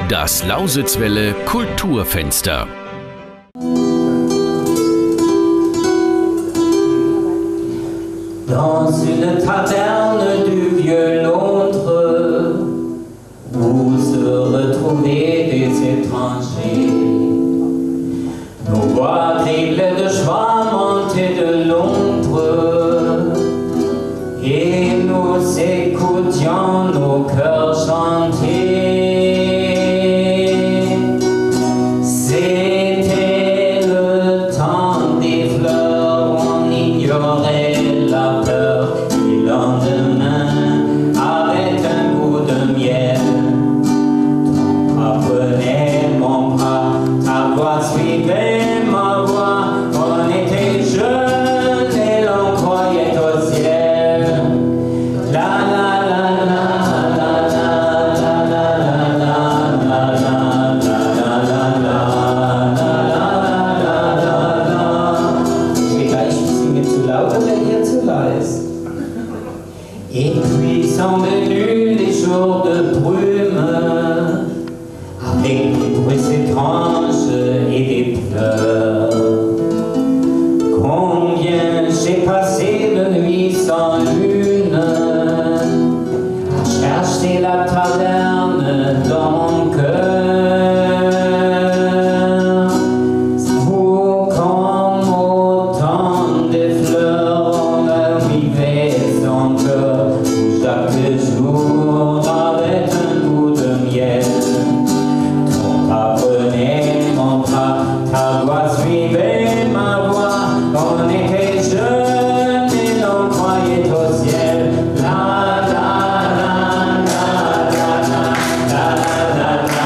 Das Lausitzwelle Kulturfenster. Dans une taverne du vieux Londres, où se retrouvaient des étrangers, nos voix criblées de joie montaient de l'ombre, et nous écoutions nos cœurs chanter. C'était le temps des fleurs, on ignorait la peur du lendemain avec un goût de miel. Ton bras prenait mon bras, ta voix suivait ma voix. On était jeunes et l'on croyait au ciel. La la la la la la la la la la Et puis sont venus les jours de brume, avec des bruits étranges et des pleurs. Combien j'ai passé de nuits sans lune, à chercher la taverne dans mon cœur. Vous comme autant de fleurs, on vivait son cœur. Chaque jour avec un goût de miel. Ton bras prenait mon bras, ta voix suivait ma voix. On était jeunes et l'on croyait au ciel. La la la la la la la la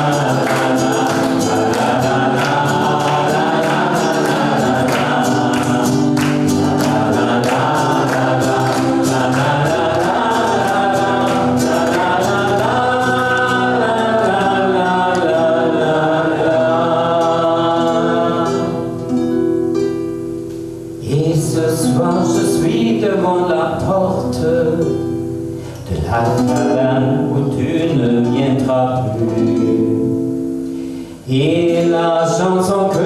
Et ce soir je suis devant la porte de la taverne où tu ne viendras plus. Et la chanson